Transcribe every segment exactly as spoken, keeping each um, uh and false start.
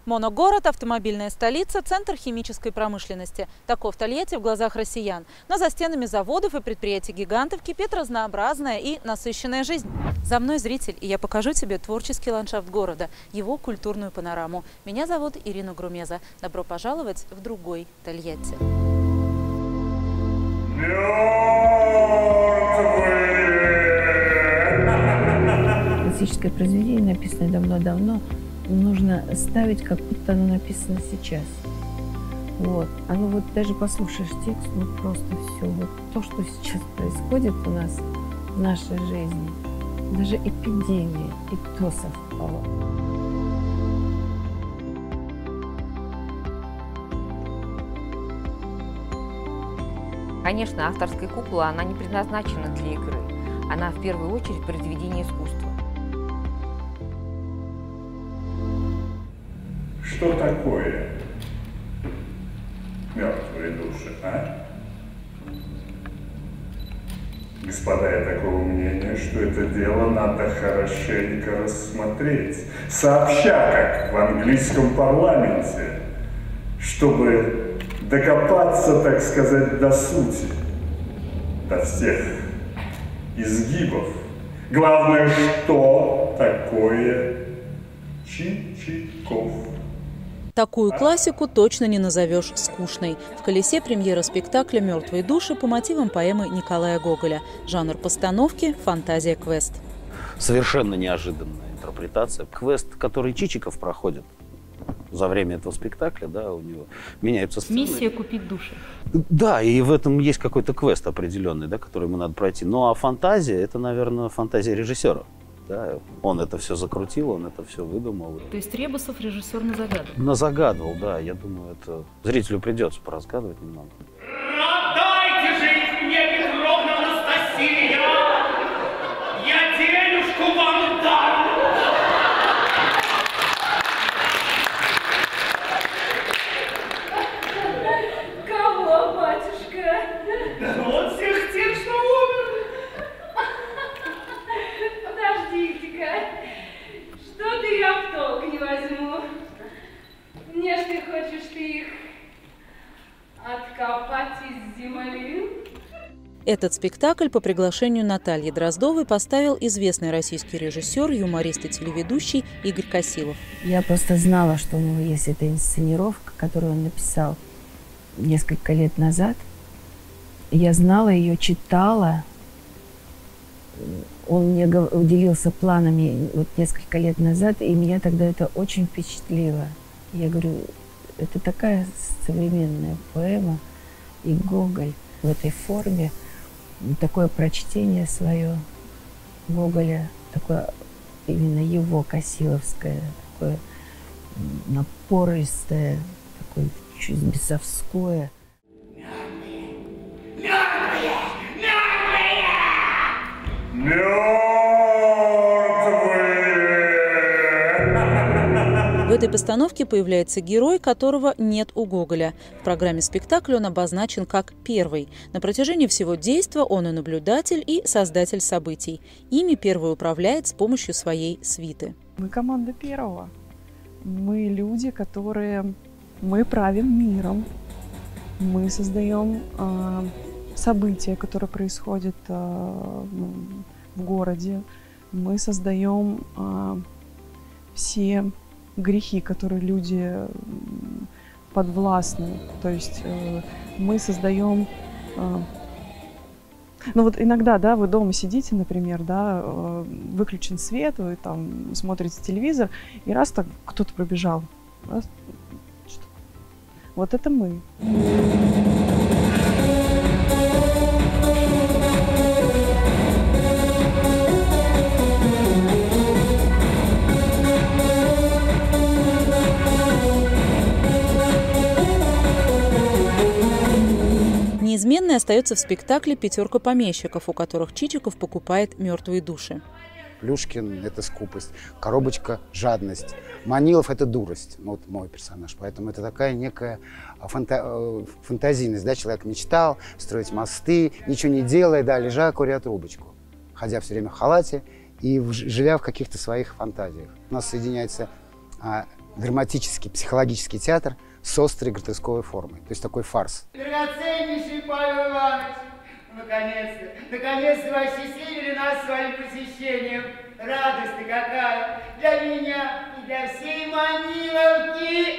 Моногород, автомобильная столица, центр химической промышленности. Таков Тольятти в глазах россиян. Но за стенами заводов и предприятий-гигантов кипит разнообразная и насыщенная жизнь. За мной зритель, и я покажу тебе творческий ландшафт города, его культурную панораму. Меня зовут Ирина Грумеза. Добро пожаловать в другой Тольятти. Классическое произведение, написанное давно-давно, нужно ставить, как будто оно написано сейчас. Вот. Оно вот даже послушаешь текст, ну просто все. Вот то, что сейчас происходит у нас в нашей жизни, даже эпидемия, и то совпало. Конечно, авторская кукла, она не предназначена для игры. Она в первую очередь произведение искусства. Что такое мертвые души, а? Господа, я такого мнения, что это дело надо хорошенько рассмотреть, сообща, как в английском парламенте, чтобы докопаться, так сказать, до сути, до всех изгибов. Главное, что такое Чичиков. Такую классику точно не назовешь скучной. В колесе премьера спектакля «Мертвые души» по мотивам поэмы Николая Гоголя. Жанр постановки – фантазия-квест. Совершенно неожиданная интерпретация. Квест, который Чичиков проходит за время этого спектакля, да, у него меняются сцены. Миссия купить души. Да, и в этом есть какой-то квест определенный, да, который ему надо пройти. Ну а фантазия – это, наверное, фантазия режиссера. Да, он это все закрутил, он это все выдумал. То есть Ребусов режиссер назагадывал? Назагадывал, да. Я думаю, это зрителю придется поразгадывать немного. Отдайте же их мне, Петровна Анастасия! Я денежку вам дам! Кого, батюшка? Да вот всех тех, что умерли. Подождите-ка, что-то я в толк не возьму. Мне ж ты хочешь ты их откопать из земли? Этот спектакль по приглашению Натальи Дроздовой поставил известный российский режиссер, юморист и телеведущий Игорь Косилов. Я просто знала, что у него есть эта инсценировка, которую он написал несколько лет назад. Я знала ее, читала. Он мне уделился планами вот несколько лет назад, и меня тогда это очень впечатлило. Я говорю, это такая современная поэма, и Гоголь в этой форме, такое прочтение свое Гоголя, такое именно его косиловское, такое напористое, такое чуть бесовское. В этой постановке появляется герой, которого нет у Гоголя. В программе спектакля он обозначен как первый. На протяжении всего действа он и наблюдатель, и создатель событий. Ими первый управляет с помощью своей свиты. Мы команда первого. Мы люди, которые... Мы правим миром. Мы создаем э, события, которые происходят э, в городе. Мы создаем э, все грехи, которые люди подвластны. То есть э, мы создаем... Э, ну вот иногда, да, вы дома сидите, например, да, э, выключен свет, вы там смотрите телевизор, и раз так кто-то пробежал. Раз, вот это мы. Неизменной остается в спектакле пятерка помещиков, у которых Чичиков покупает мертвые души. Плюшкин – это скупость, Коробочка – жадность, Манилов – это дурость, ну, вот мой персонаж. Поэтому это такая некая фанта фантазийность. Да? Человек мечтал строить мосты, ничего не делая, да, лежа, куря трубочку, ходя все время в халате и живя в каких-то своих фантазиях. У нас соединяется а драматический, психологический театр с острой гротесковой формой. То есть такой фарс. Драгоценнейший Павел Иванович, наконец-то, наконец-то вы осчастливили нас своим посещением. Радость-то какая для меня и для всей Маниловки.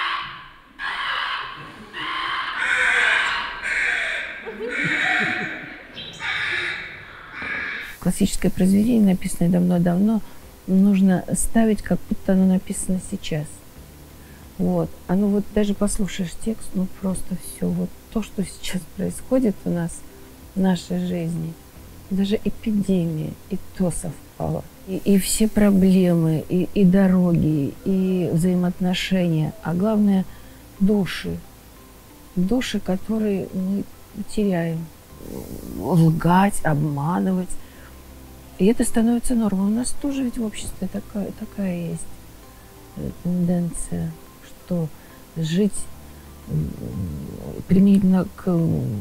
Классическое произведение, написанное давно-давно, нужно ставить, как будто оно написано сейчас. Вот. Оно вот даже послушаешь текст, ну просто все. Вот то, что сейчас происходит у нас в нашей жизни, даже эпидемия, и то совпало. И, и все проблемы, и, и дороги, и взаимоотношения, а главное души. Души, которые мы теряем. Лгать, обманывать. И это становится нормой. У нас тоже ведь в обществе такая, такая есть тенденция, что жить применительно к,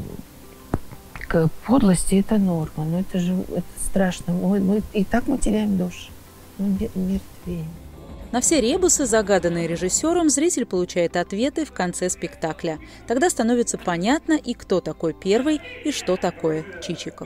к подлости – это норма. Но это же это страшно. Мы, мы, и так мы теряем души. Мы мертвеем. На все ребусы, загаданные режиссером, зритель получает ответы в конце спектакля. Тогда становится понятно, и кто такой Первый, и что такое Чичиков.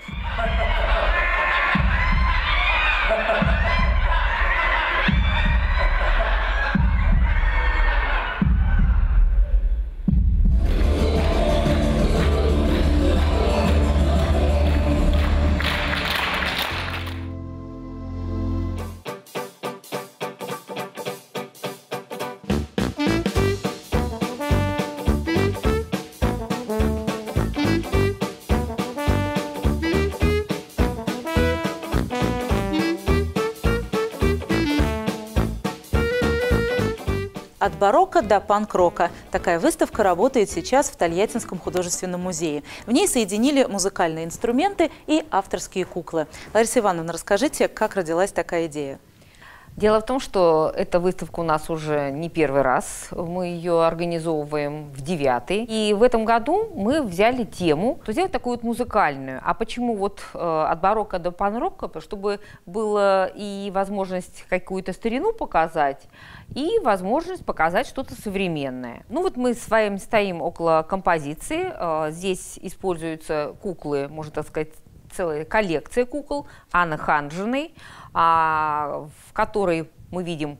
От барокко до панк-рока. Такая выставка работает сейчас в Тольяттинском художественном музее. В ней соединили музыкальные инструменты и авторские куклы. Лариса Ивановна, расскажите, как родилась такая идея? Дело в том, что эта выставка у нас уже не первый раз. Мы ее организовываем в девятый. И в этом году мы взяли тему, то сделать такую вот музыкальную. А почему вот э, от барокко до панк-рока? Чтобы была и возможность какую-то старину показать, и возможность показать что-то современное. Ну вот мы с вами стоим около композиции. Э, здесь используются куклы, можно так сказать, целая коллекция кукол Анны Ханжиной, а, в которой мы видим,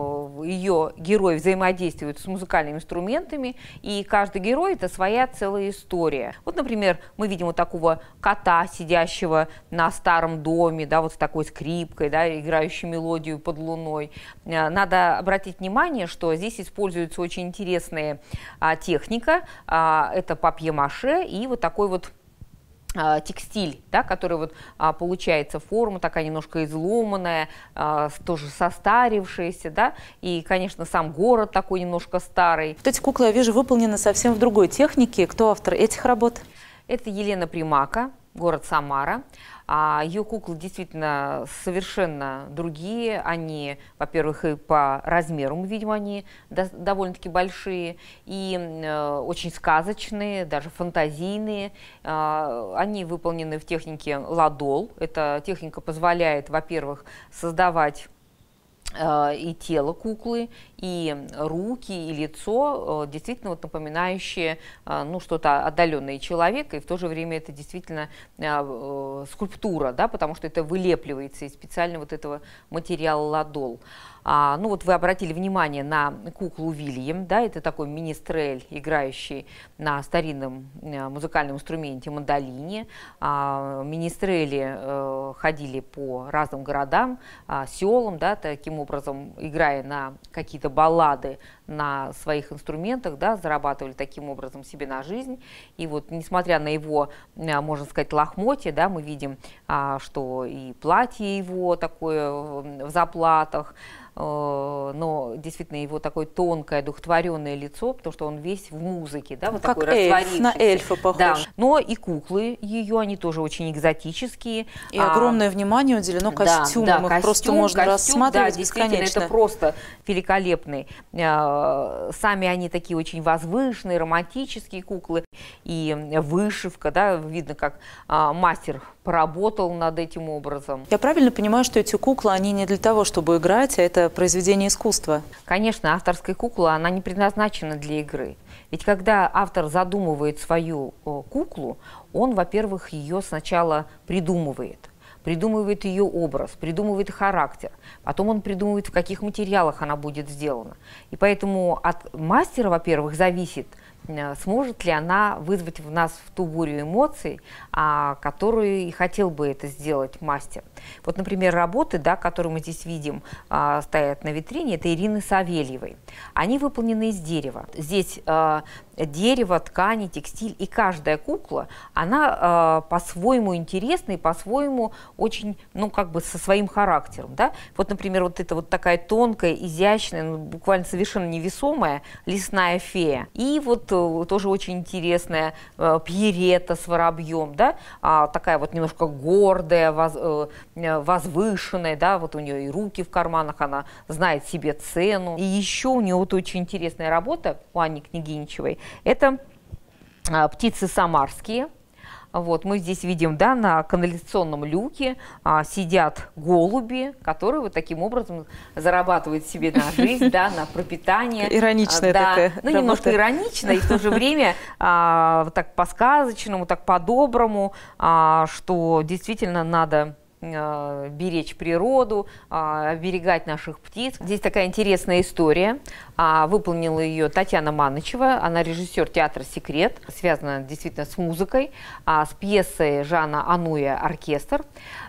ее герои взаимодействуют с музыкальными инструментами, и каждый герой – это своя целая история. Вот, например, мы видим вот такого кота, сидящего на старом доме, да, вот с такой скрипкой, да, играющей мелодию под луной. Надо обратить внимание, что здесь используется очень интересная а, техника, а, это папье-маше и вот такой вот текстиль, да, который вот а, получается форма такая немножко изломанная, а, тоже состарившаяся, да, и, конечно, сам город такой немножко старый. Вот эти куклы, я вижу, выполнены совсем в другой технике. Кто автор этих работ? Это Елена Примака, город Самара. А ее куклы действительно совершенно другие. Они, во-первых, и по размеру, мы видим, они до, довольно-таки большие, и э, очень сказочные, даже фантазийные. Э, они выполнены в технике ладол. Эта техника позволяет, во-первых, создавать и тело куклы, и руки, и лицо, действительно вот напоминающие ну, что-то отдаленное человека, и в то же время это действительно скульптура, да, потому что это вылепливается из специально вот этого материала ладол. А, ну вот вы обратили внимание на куклу Вильям, да, это такой министрель, играющий на старинном э, музыкальном инструменте мандолине. А, министрели э, ходили по разным городам, а, селам, да, таким образом, играя на какие-то баллады на своих инструментах, да, зарабатывали таким образом себе на жизнь. И вот, несмотря на его, можно сказать, лохмотье, да, мы видим, а, что и платье его такое в заплатах, но действительно его такое тонкое, одухотворенное лицо, потому что он весь в музыке, да, вот как такой эльф, на эльфа похож. Да. Но и куклы ее, они тоже очень экзотические. И а, огромное внимание уделено костюмам, да, да, их костюм, просто можно костюм, рассматривать да, бесконечно. Это просто великолепный. Сами они такие очень возвышенные, романтические куклы. и вышивка, да, видно, как а, мастер поработал над этим образом. Я правильно понимаю, что эти куклы, они не для того, чтобы играть, а это произведение искусства? Конечно, авторская кукла, она не предназначена для игры. Ведь когда автор задумывает свою о, куклу, он, во-первых, ее сначала придумывает. Придумывает ее образ, придумывает характер, потом он придумывает, в каких материалах она будет сделана. И поэтому от мастера, во-первых, зависит, сможет ли она вызвать в нас в ту бурю эмоций, а, которую и хотел бы это сделать мастер. Вот, например, работы, да, которые мы здесь видим, а, стоят на витрине, это Ирины Савельевой. Они выполнены из дерева. Здесь а, дерево, ткани, текстиль, и каждая кукла, она а, по-своему интересна и по-своему очень, ну, как бы со своим характером, да. Вот, например, вот это вот такая тонкая, изящная, ну, буквально совершенно невесомая лесная фея. И вот тоже очень интересная э, Пьерета с воробьем, да, а, такая вот немножко гордая, воз, э, возвышенная, да, вот у нее и руки в карманах, она знает себе цену. И еще у нее вот очень интересная работа у Анны Княгиничевой, это а, птицы самарские. Вот, мы здесь видим, да, на канализационном люке а, сидят голуби, которые вот таким образом зарабатывают себе на жизнь, да, на пропитание. Ироничная а, да, такая ну, немножко работа. иронично, и в то же время а, вот так по-сказочному, так по-доброму, а, что действительно надо беречь природу, оберегать наших птиц. Здесь такая интересная история. Выполнила ее Татьяна Манычева, она режиссер театра «Секрет», связана действительно с музыкой, с пьесой Жана Ануя «Оркестр».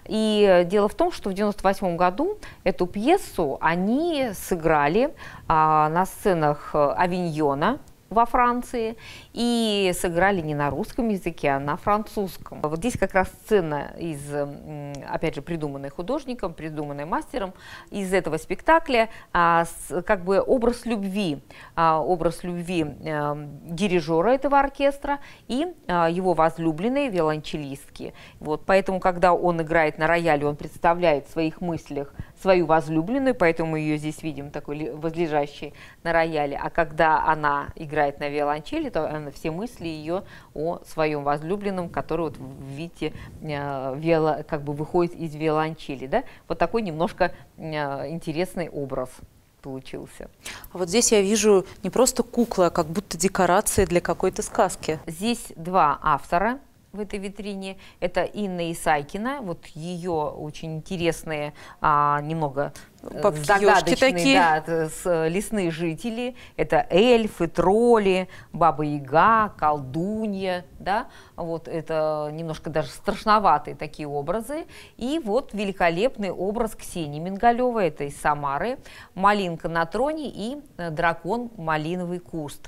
И дело в том, что в девяносто восьмом году эту пьесу они сыграли на сценах Авиньона во Франции, и сыграли не на русском языке, а на французском. Вот здесь как раз сцена из, опять же, придуманной художником, придуманной мастером, из этого спектакля, а, с, как бы образ любви, а, образ любви а, дирижера этого оркестра и а, его возлюбленной виолончелистки. Вот, поэтому, когда он играет на рояле, он представляет в своих мыслях свою возлюбленную, поэтому мы ее здесь видим такой возлежащей на рояле, а когда она играет на виолончели, то она, все мысли ее о своем возлюбленном, который, вот, видите, виоло, как бы выходит из виолончели, да? Вот такой немножко интересный образ получился. А вот здесь я вижу не просто куклы, а как будто декорации для какой-то сказки. Здесь два автора в этой витрине. Это Инна Исайкина, вот ее очень интересные, а, немного загадочные, такие. Да, с, лесные жители. Это эльфы, тролли, баба-яга, колдунья, да, вот это немножко даже страшноватые такие образы. И вот великолепный образ Ксении Мингалевой, это из Самары, малинка на троне и дракон малиновый куст.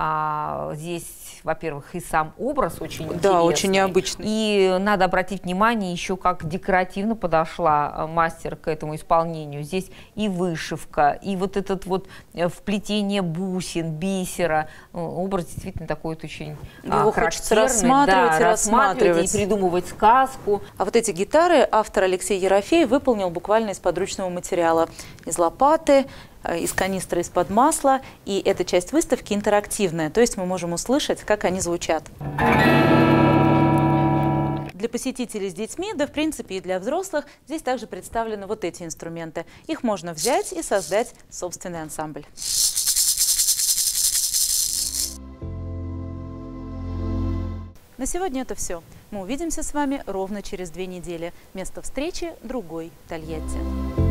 А, здесь, во-первых, и сам образ очень интересный. Да, очень необычный. И надо обратить внимание еще, как декоративно подошла мастер к этому исполнению. Здесь и вышивка, и вот этот вот вплетение бусин, бисера. Образ действительно такой вот очень Его характерный. Хочется рассматривать, да, и рассматривать. И придумывать сказку. А вот эти гитары автор Алексей Ерофеев выполнил буквально из подручного материала. Из лопаты, из канистры из-под масла, и эта часть выставки интерактивная, то есть мы можем услышать, как они звучат. Для посетителей с детьми, да в принципе и для взрослых, здесь также представлены вот эти инструменты. Их можно взять и создать собственный ансамбль. На сегодня это все. Мы увидимся с вами ровно через две недели. Место встречи – другой Тольятти.